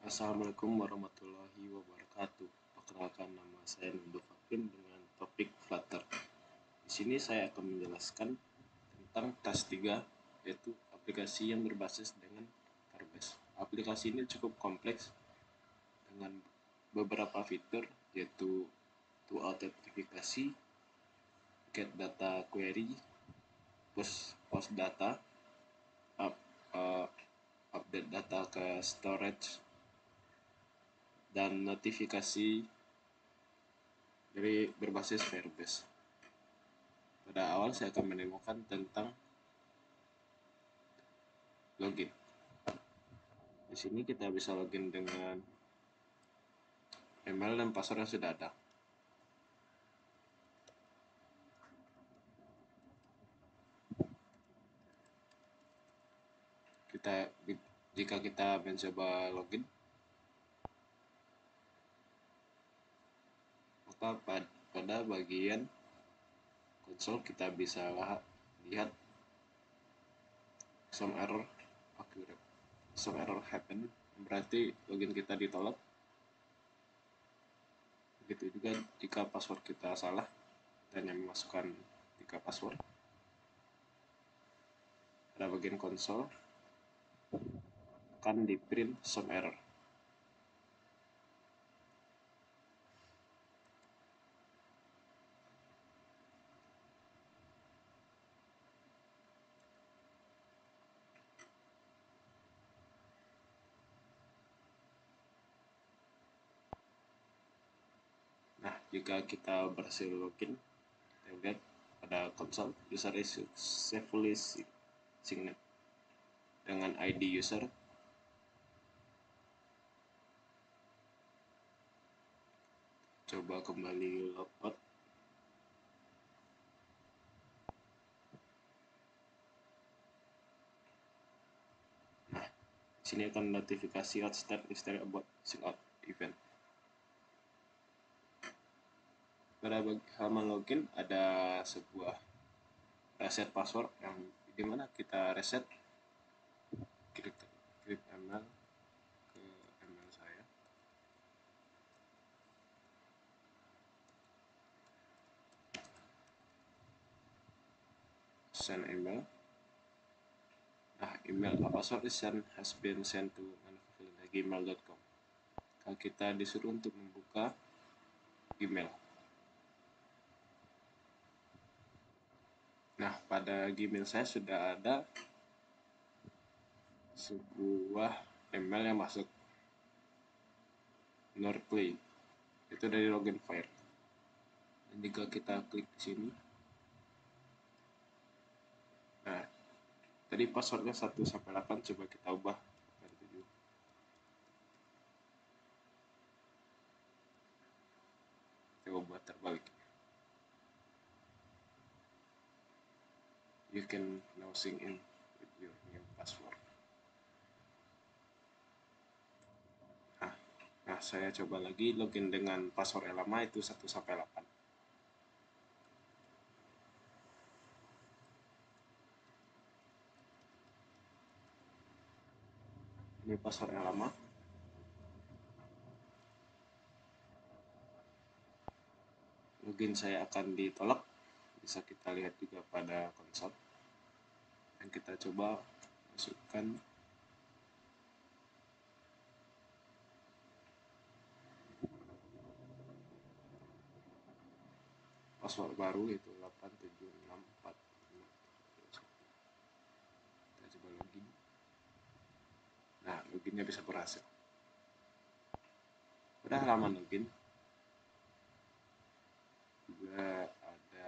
Assalamualaikum warahmatullahi wabarakatuh. Perkenalkan, nama saya Nando Fakrin dengan topik Flutter. Di sini saya akan menjelaskan tentang task 3, yaitu aplikasi yang berbasis dengan Firebase. Aplikasi ini cukup kompleks dengan beberapa fitur, yaitu to authentifikasi, get data query, post data, update data ke storage, dan notifikasi dari berbasis Firebase. Pada awal saya akan menemukan tentang login. Di sini kita bisa login dengan email dan password yang sudah ada. Jika kita mencoba login, maka pada bagian konsol kita bisa lihat some error happen, berarti login kita ditolak. Begitu juga jika password kita salah dan yang memasukkan 3 password. Pada bagian konsol akan di print some error. Nah, jika kita berhasil login, kita lihat pada konsol user is successfully signed dengan ID user. Coba kembali logout. Nah, sini akan notifikasi outstart instead about sign out event. Pada halaman login ada sebuah reset password yang dimana kita reset klik email ke email saya. Send email. Nah, email password has been sent to gmail.com. Kalau kita disuruh untuk membuka email. Nah, pada Gmail saya sudah ada sebuah email yang masuk Norplay. Itu dari login file. Dan jika kita klik di sini, nah, tadi passwordnya 1-8, coba kita ubah ke 7. Kita ubah terbalik. You can now sign in with your new password. Nah, saya coba lagi login dengan password yang lama, itu 1-8. Ini password yang lama. Login saya akan ditolak. Bisa kita lihat juga pada konsol. Dan kita coba masukkan password baru, yaitu 87645. Kita coba login. Nah, loginnya bisa berhasil. Pada halaman login juga ada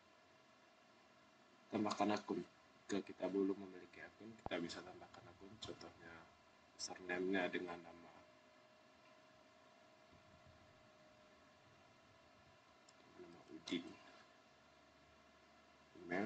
tambahkan akun. Jika kita belum memiliki akun, kita bisa tambahkan akun. Contohnya username-nya dengan nama Udin. Email.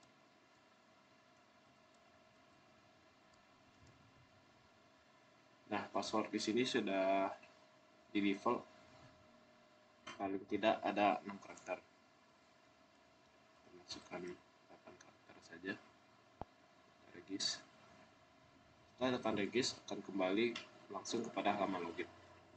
Nah, password di sini sudah di default, paling tidak ada 6 karakter. Kita masukkan 8 karakter saja. Regis. Setelah tekan regis, akan kembali langsung kepada halaman login.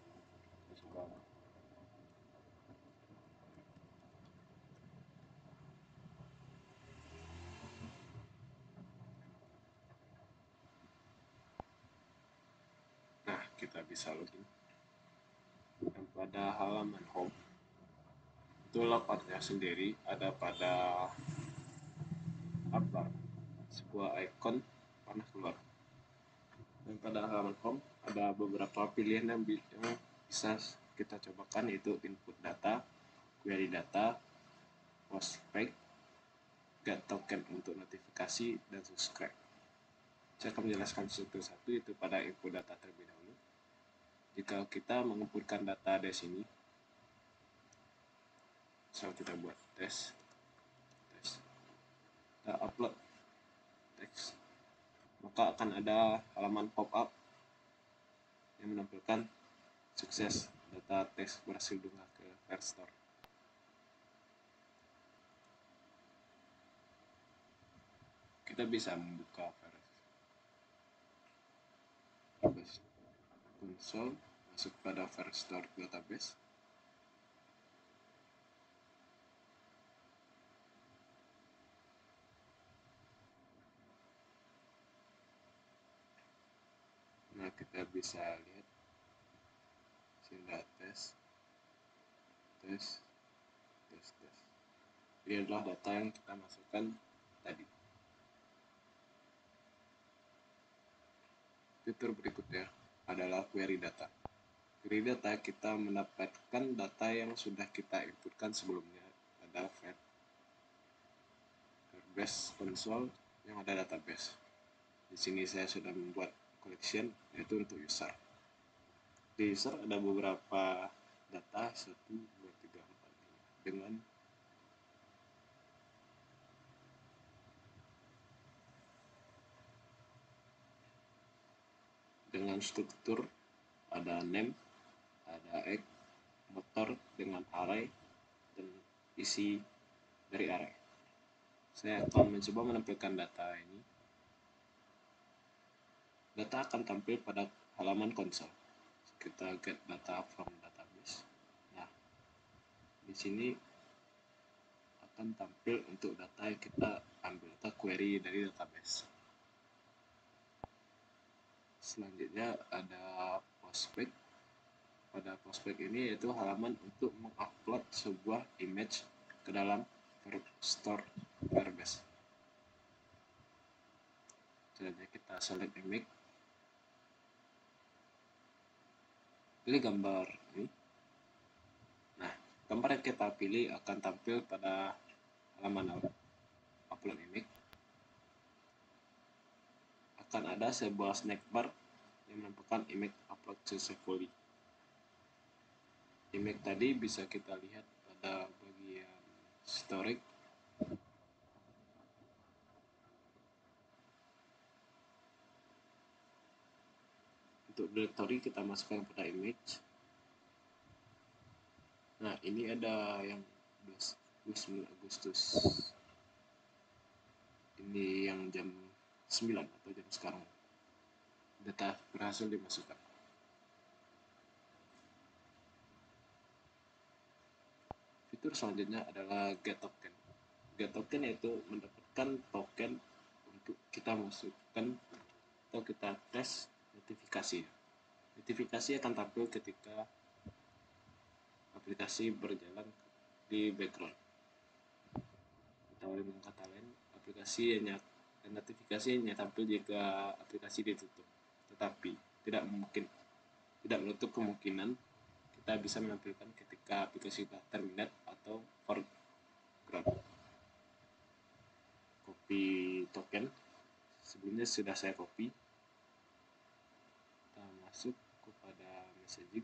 Nah, kita bisa login. Dan pada halaman home, itu logoutnya sendiri ada pada sebuah ikon panah keluar. Dan pada halaman home ada beberapa pilihan yang bisa kita cobakan, yaitu input data, query data, prospect, get token untuk notifikasi, dan subscribe. Saya akan menjelaskan satu-satu. Itu pada input data terlebih dahulu. Jika kita menginputkan data dari sini, misal kita buat tes, kita upload teks, maka akan ada halaman pop-up yang menampilkan sukses, data teks berhasil diunggah ke Firestore. Kita bisa membuka Firestore console, masuk pada Firestore database. Nah, kita bisa lihat sudah tes. Ini adalah data yang kita masukkan tadi. Fitur berikutnya adalah query data. Query data kita mendapatkan data yang sudah kita inputkan sebelumnya pada Firebase console yang ada database. Di sini saya sudah membuat collection, yaitu untuk user. Di user ada beberapa data 1, 2, 3, 4, 5 dengan struktur ada name, ada egg, motor dengan array, dan isi dari array. Saya akan mencoba menampilkan data ini. Data akan tampil pada halaman konsol. Kita get data from database. Nah, di sini akan tampil untuk data yang kita ambil, kita query dari database. Selanjutnya ada prospect. Pada prospect ini yaitu halaman untuk mengupload sebuah image ke dalam Firestore Firebase. Selanjutnya kita select image, pilih gambar ini. Nah, gambar yang kita pilih akan tampil pada halaman upload image. Akan ada sebuah snack bar yang menampilkan image upload successfully. Image tadi bisa kita lihat pada bagian storage. Untuk directory kita masukkan pada image. Nah, ini ada yang 29 Agustus. Ini yang jam 9 atau jam sekarang. Data berhasil dimasukkan. Fitur selanjutnya adalah get token. Get token yaitu mendapatkan token untuk kita masukkan atau kita tes notifikasi. Notifikasi akan tampil ketika aplikasi berjalan di background. Atau dengan kata lain, aplikasi hanya dan notifikasi hanya tampil jika aplikasi ditutup. Tetapi tidak menutup kemungkinan kita bisa menampilkan ketika aplikasi sudah terminate atau foreground. Copy token sebelumnya sudah saya copy. Kita masuk kepada messaging.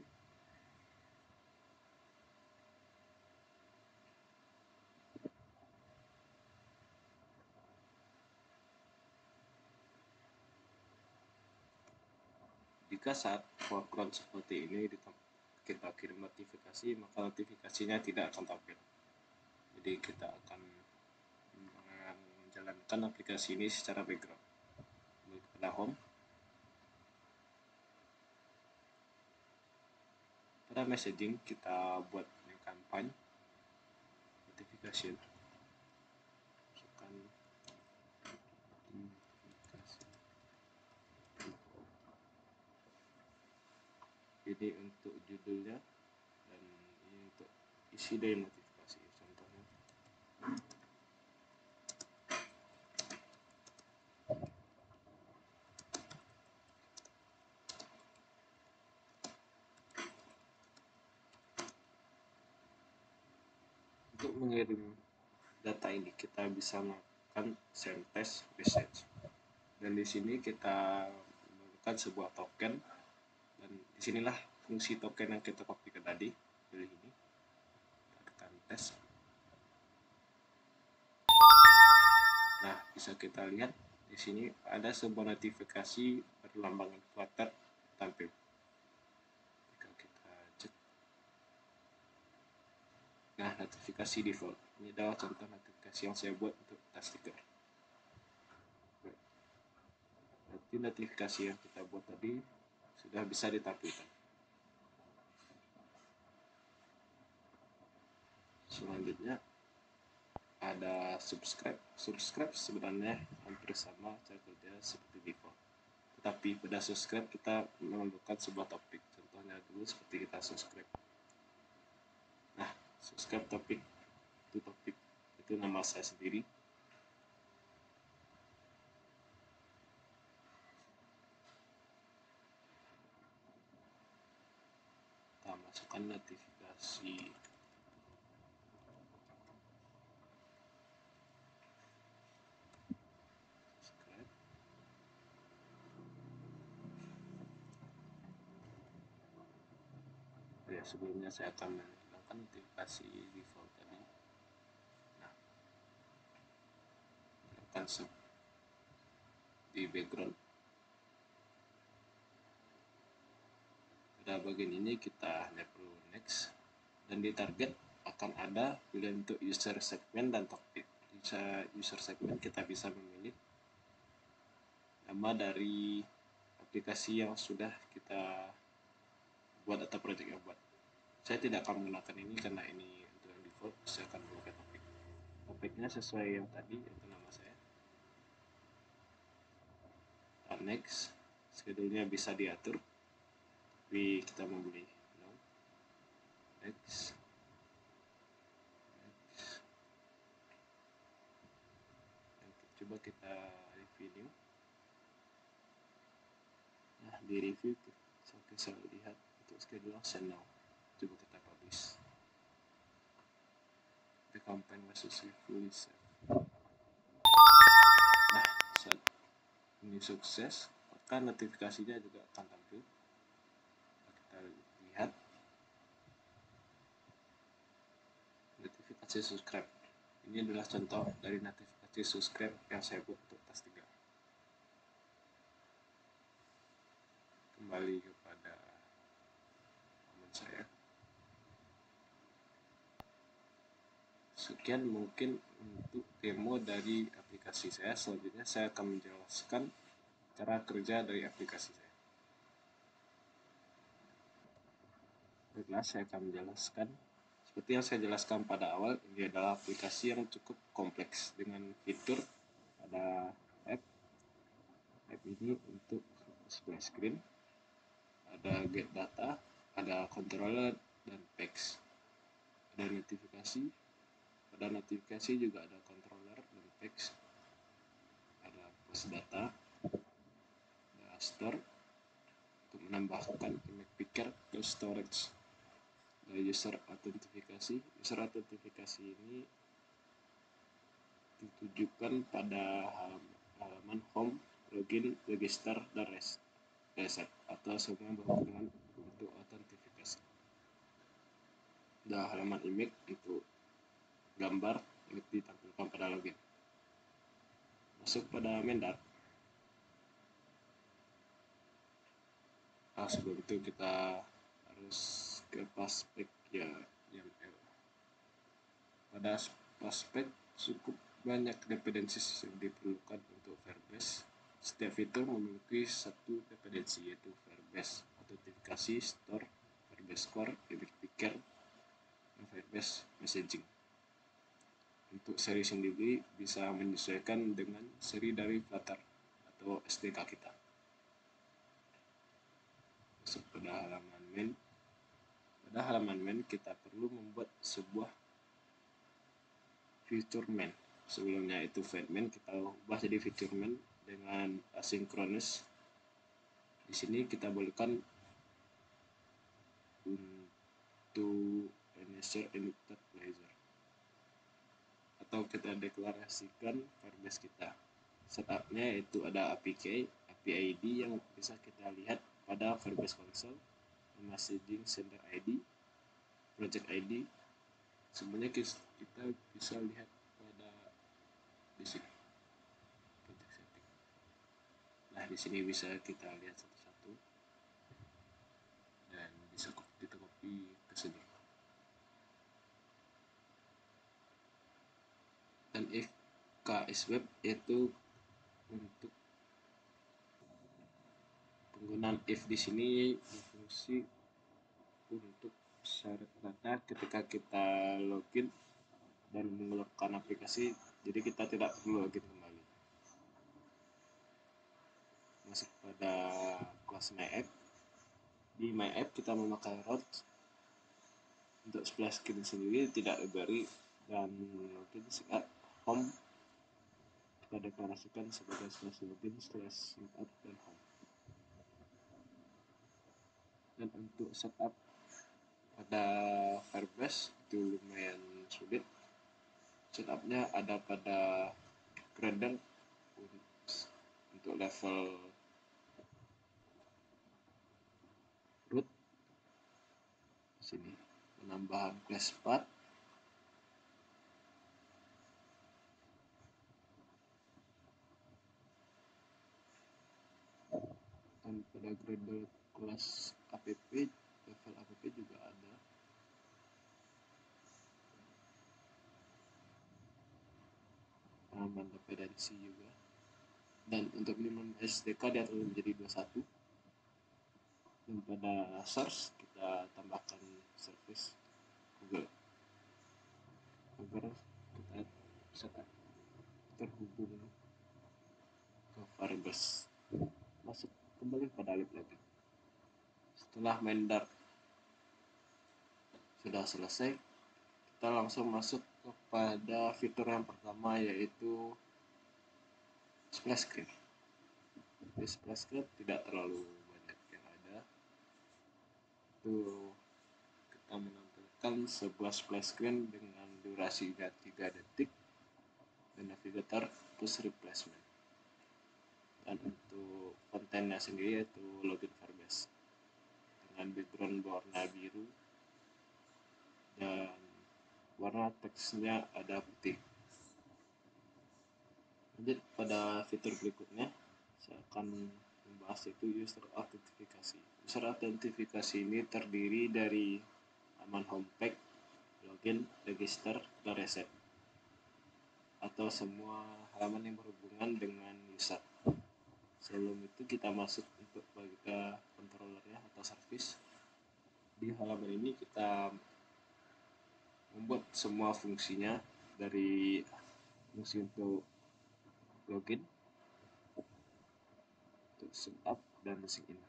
Jika saat foreground seperti ini kita kirim notifikasi, maka notifikasinya tidak akan tampil. Jadi kita akan menjalankan aplikasi ini secara background. Pada home, Pada messaging kita buat new campaign notification, masukkan ini untuk judulnya dan ini untuk isi dari notifikasi. Contohnya untuk mengirim data ini kita bisa melakukan send test message, dan di sini kita memerlukan sebuah token, dan disinilah fungsi token yang kita kopikan tadi. Pilih ini, tekan tes. Nah, bisa kita lihat di sini ada sebuah notifikasi berlambangan Flutter tampil. Jika kita cek, nah, notifikasi default ini adalah contoh notifikasi yang saya buat untuk Tastiger. Berarti notifikasi yang kita buat tadi sudah bisa ditampilkan. Selanjutnya ada subscribe. Subscribe sebenarnya hampir sama cara kerja seperti default, tetapi pada subscribe kita memerlukan sebuah topik. Contohnya dulu seperti kita subscribe. Nah, subscribe topik itu nama saya sendiri. Kita masukkan notifikasi subscribe. Ya, sebelumnya saya akan menghilangkan notifikasi default tadi. Nah, hilangkan sub di background. Pada bagian ini kita hanya perlu next, dan di target akan ada pilihan untuk user segment dan topik. Di user segment kita bisa memilih nama dari aplikasi yang sudah kita buat atau project yang buat. Saya tidak akan menggunakan ini karena ini untuk yang default. Saya akan menggunakan topik. Topiknya sesuai yang tadi, yaitu nama saya. Dan next, schedule-nya bisa diatur, tapi kita memilih no. Next. Coba kita review. Nah, di review saya lihat untuk schedule send now. Coba kita publish. The campaign was successfully saved. Nah, saat ini sukses, maka notifikasinya juga akan tampil. Kita lihat notifikasi subscribe. Ini adalah contoh dari notifikasi subscribe yang saya buat untuk Tastiga. Kembali kepada teman saya. Sekian mungkin untuk demo dari aplikasi saya. Selanjutnya saya akan menjelaskan cara kerja dari aplikasi saya. Baiklah, saya akan menjelaskan. Seperti yang saya jelaskan pada awal, ini adalah aplikasi yang cukup kompleks dengan fitur ada app ini untuk display screen, ada get data, ada controller dan text, ada notifikasi. Pada notifikasi juga ada controller dan text, ada post data, ada store untuk menambahkan image picker ke storage, ada user authentifikasi. User authentifikasi ini ditujukan pada halaman home, login, register, dan reset atau semua berhubungan untuk autentifikasi. Ada halaman image untuk gambar yang ditampilkan pada login. Masuk pada Mendat. Nah, sebelum itu kita harus ke Paspec ya, YAML. Pada Paspec cukup banyak dependensi yang diperlukan untuk Firebase. Setiap fitur memiliki satu dependensi, yaitu Firebase, autentifikasi, store, Firebase Core, Image Picker, dan Firebase Messaging. Untuk seri sendiri bisa menyesuaikan dengan seri dari Flutter atau SDK kita. Masuk pada halaman main. Pada halaman main kita perlu membuat sebuah feature main. Sebelumnya itu fed main, kita ubah jadi feature main dengan asynchronous. Di sini kita bolehkan untuk initial emitted laser, atau kita deklarasikan Firebase kita. Setupnya itu ada API ID yang bisa kita lihat pada Firebase Console, messaging sender ID, project ID. Semuanya kita bisa lihat pada di sini. Project setting. Nah, di sini bisa kita lihat satu-satu dan bisa kita copy ke sini. Dan if KS Web itu untuk penggunaan if di sini berfungsi untuk syarat data ketika kita login dan mengeluarkan aplikasi, jadi kita tidak perlu login kembali. Masuk pada kelas My App. Di My App kita memakai route. Untuk splash screen sendiri tidak library, dan login sign home kita deklarasikan sebagai /login /signup dan home. Dan untuk setup pada Firebase itu lumayan sulit. Setupnya ada pada Gradle untuk level root. Di sini penambahan class path, dan pada Gradle kelas app, level app juga ada. Penambahan dependensi juga. Dan untuk minimum SDK diatur menjadi 21. Dan pada source kita tambahkan service Google agar kita bisa terhubung ke Firebase. Masuk kembali pada lib lagi. Setelah main Dart sudah selesai, kita langsung masuk kepada fitur yang pertama, yaitu splash screen. Di splash screen tidak terlalu banyak yang ada. Itu kita menampilkan sebuah splash screen dengan durasi 3 detik dan navigator push replacement. Dan untuk kontennya sendiri yaitu login Firebase dengan background warna biru dan warna teksnya ada putih. Lanjut pada fitur berikutnya, saya akan membahas yaitu user authentifikasi. User authentifikasi ini terdiri dari halaman homepage, login, register, dan reset, atau semua halaman yang berhubungan dengan user. Sebelum itu kita masuk untuk bagian controllernya atau service. Di halaman ini kita membuat semua fungsinya, dari fungsi untuk login, untuk sign up dan sign in.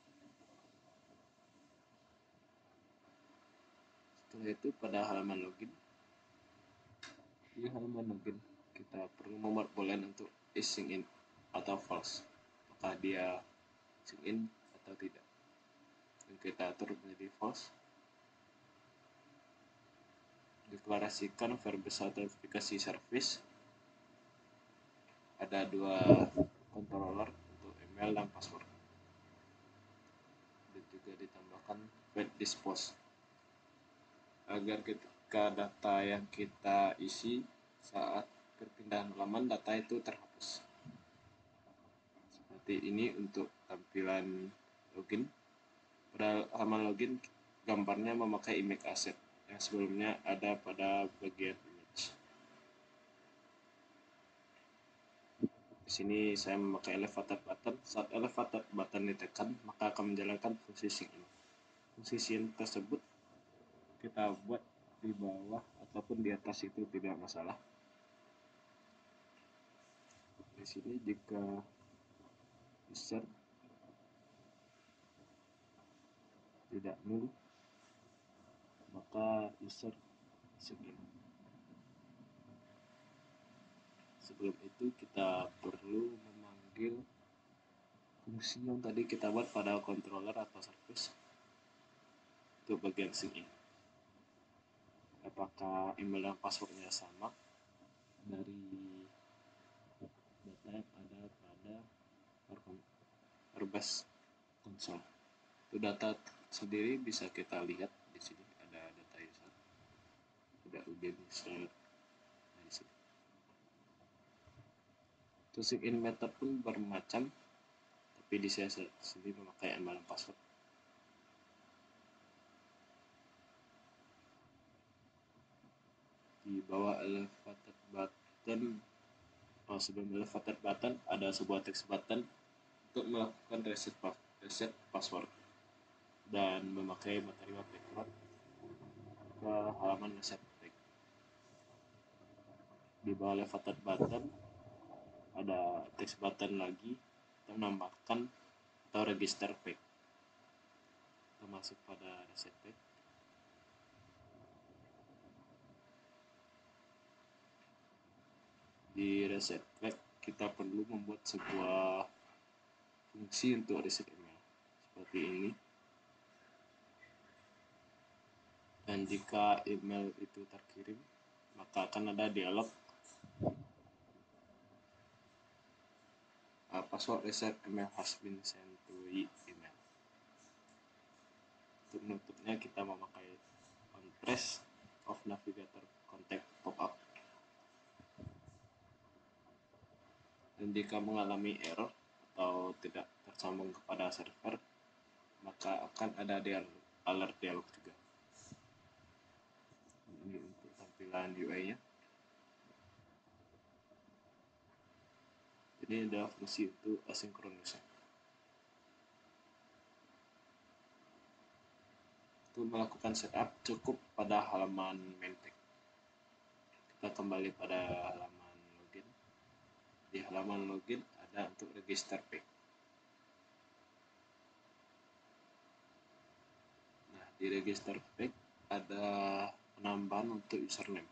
Setelah itu pada halaman login, di halaman login kita perlu membuat boolean untuk is sign in atau false, apakah dia sign in atau tidak. Dan kita atur menjadi false. Deklarasikan Firebase authentifikasi service. Ada 2 controller untuk email dan password. Dan juga ditambahkan wait dispose agar ketika data yang kita isi saat perpindahan halaman, data itu terhapus. Seperti ini untuk tampilan login. Pada halaman login, gambarnya memakai image asset yang sebelumnya ada pada bagian image. Di sini saya memakai elevator button. Saat elevator button ditekan, maka akan menjalankan fungsi sign in. fungsi syn tersebut kita buat di bawah ataupun di atas itu tidak masalah. Di sini jika user tidak null, maka user sign. Sebelum itu kita perlu memanggil fungsi yang tadi kita buat pada controller atau service untuk bagian sign. Apakah email dan passwordnya sama dari data yang ada pada Firebase console. Itu data sendiri bisa kita lihat di sini, ada data user, ada UB user. Nah, di sini. Itu sign method pun bermacam, tapi di saya sendiri memakai email dan password. Di bawah elevated button, sebelum elevated button ada sebuah text button untuk melakukan reset password dan memakai materi backward ke halaman reset page. Di bawah elevated button ada text button lagi untuk menambahkan atau register page. Kita masuk pada reset page. Di reset page kita perlu membuat sebuah fungsi untuk reset email seperti ini. Dan jika email itu terkirim, maka akan ada dialog password reset email has been sent to email. Untuk menutupnya kita memakai on press of navigator contact pop-up. Dan jika mengalami error atau tidak tersambung kepada server, maka akan ada alert dialog juga. Ini untuk tampilan UI-nya. Jadi ada fungsi itu asynchronous. Untuk melakukan setup cukup pada halaman main page. Kita kembali pada halaman login. Di halaman login ada untuk register page. Nah, di register page ada penambahan untuk username.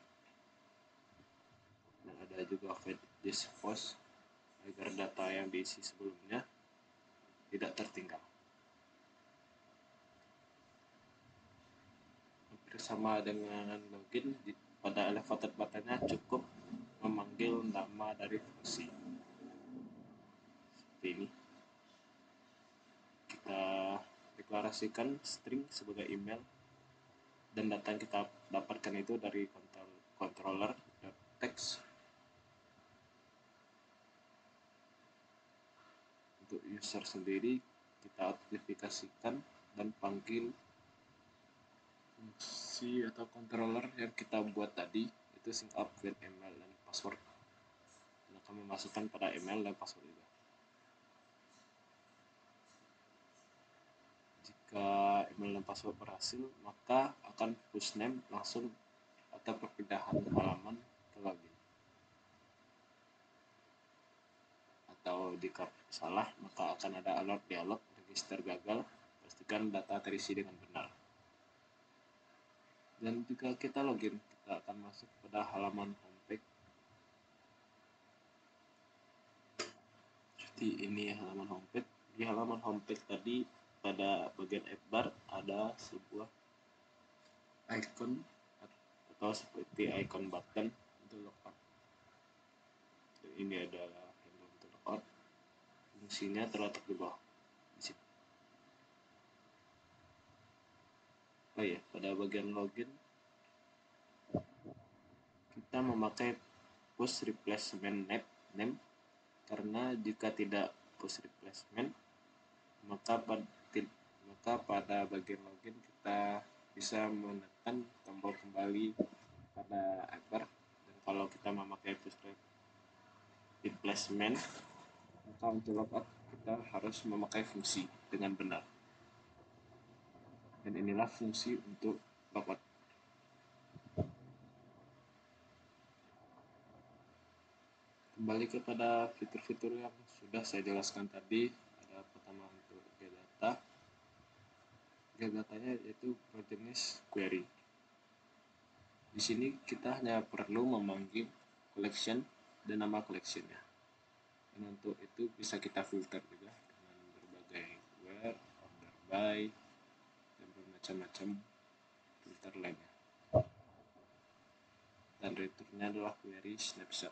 Dan ada juga fetch this post agar data yang diisi sebelumnya tidak tertinggal. Bersama dengan login, pada elevated buttonnya cukup memanggil nama dari fungsi seperti ini. Kita deklarasikan string sebagai email dan data yang kita dapatkan itu dari controller text. Untuk user sendiri kita authentifikasikan dan panggil fungsi atau controller yang kita buat tadi, itu sync up with email dan password. Dan akan memasukkan pada email dan password juga. Jika email dan password berhasil, maka akan push name langsung atau perpindahan halaman ke login. Atau jika salah, maka akan ada alert dialog register gagal, pastikan data terisi dengan benar. Dan jika kita login, kita akan masuk pada halaman homepage. Seperti ini halaman homepage. Di halaman homepage tadi pada bagian app bar ada sebuah icon atau seperti icon button untuk logout. Dan ini adalah handle untuk logout. Fungsinya terletak di bawah. Di situ. Oh ya, pada bagian login kita memakai push replacement name karena jika tidak push replacement maka pada bagian login kita bisa menekan tombol kembali pada app. Dan kalau kita memakai push replacement, maka untuk logout kita harus memakai fungsi dengan benar. Dan Dan inilah fungsi untuk logout. Kembali kepada fitur-fitur yang sudah saya jelaskan tadi, ada pertama untuk get data. Get datanya yaitu berjenis query. Di sini kita hanya perlu memanggil collection dan nama collectionnya. Dan untuk itu bisa kita filter juga dengan berbagai where, order by, dan bermacam-macam filter lainnya. Dan returnnya adalah query snapshot.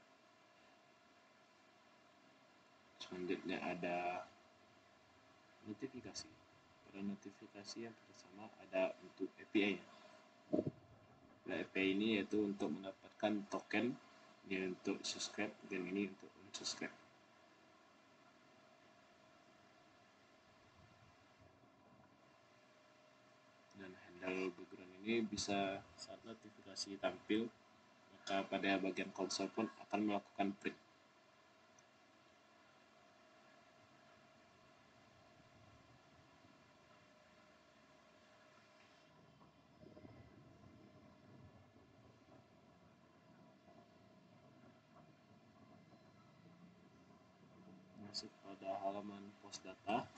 Selanjutnya ada notifikasi. Pada notifikasi yang pertama ada untuk API-nya. Nah, API ini yaitu untuk mendapatkan token, ini untuk subscribe dan ini untuk unsubscribe. Dan handle background ini bisa saat notifikasi tampil, maka pada bagian konsol pun akan melakukan print. Masuk pada halaman post data.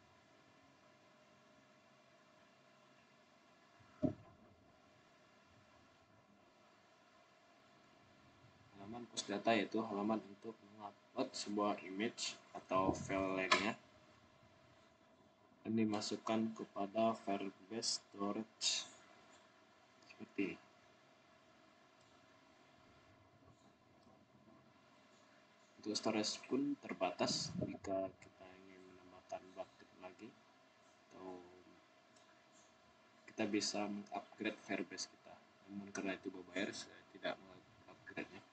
Halaman post data yaitu halaman untuk mengupload sebuah image atau file lainnya dan dimasukkan kepada Firebase storage seperti ini. Untuk storage pun terbatas jika kita ingin menambahkan bucket lagi, atau kita bisa mengupgrade Firebase kita. Namun karena itu berbayar, saya tidak mengupgrade-nya.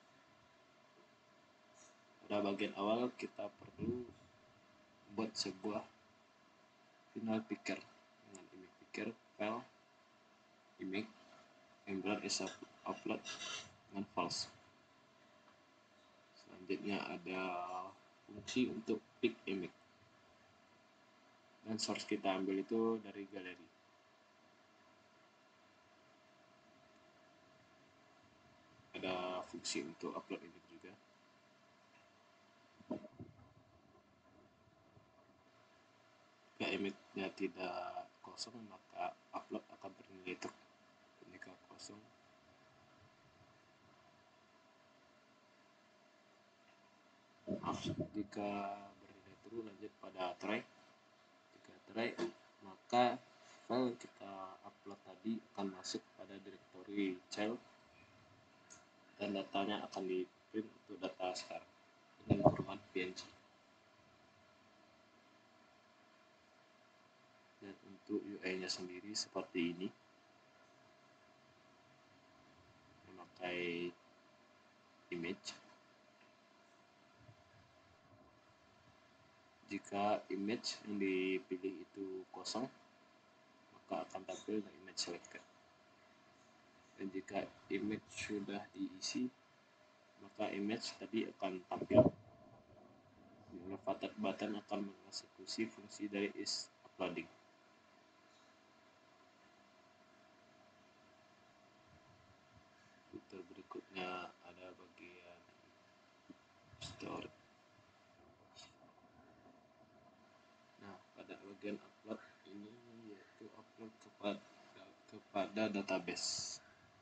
Pada bagian awal kita perlu buat sebuah final picker dengan image picker, file, image, embed is upload dengan false. Selanjutnya ada fungsi untuk pick image, dan source kita ambil itu dari galeri. Ada fungsi untuk upload image juga. Jika image-nya tidak kosong, maka upload akan bernilai true. Jika kosong, jika bernilai true, lanjut pada try. Jika try, maka file kita upload tadi akan masuk pada directory child dan datanya akan di print untuk data sekarang dengan format PNG. Dan untuk UI-nya sendiri seperti ini, memakai image. Jika image yang dipilih itu kosong, maka akan tampil image selected. Dan jika image sudah diisi, maka image tadi akan tampil. Elevated button akan mengeksekusi fungsi dari is uploading. Fitur berikutnya ada bagian store. Nah, pada bagian upload ini yaitu upload kepada database.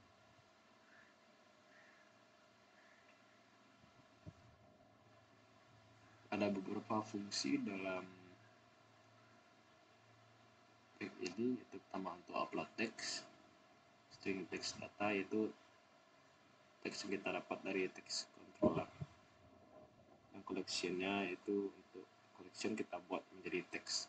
Ada beberapa fungsi dalam tag ini, yaitu pertama untuk upload teks, string text data yaitu teks yang kita dapat dari text controller, dan collectionnya itu untuk collection kita buat menjadi teks.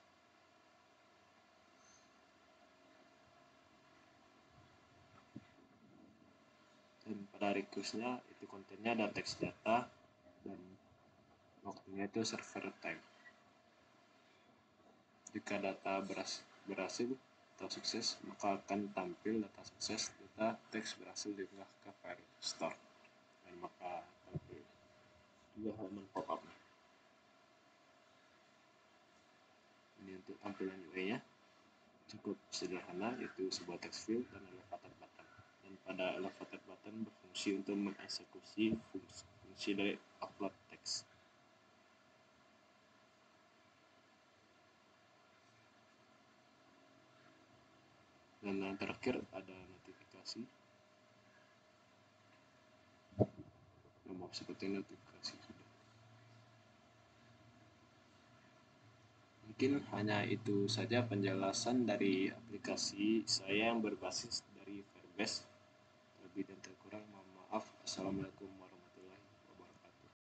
Dan pada requestnya itu kontennya ada text data dan waktunya itu server time. Jika data berhasil atau sukses, maka akan tampil data sukses, data teks berhasil diunggah ke file store, dan maka tampil juga halaman pop-up. Ini untuk tampilan UI-nya. cukup sederhana, yaitu sebuah text field dan elevator button. Dan pada elevator button berfungsi untuk mengeksekusi fungsi dari upload text. Dan yang terakhir ada notifikasi. Maaf, seperti notifikasi sudah. Mungkin hanya itu saja penjelasan dari aplikasi saya yang berbasis dari Firebase. Lebih dan terkurang mohon maaf. Assalamualaikum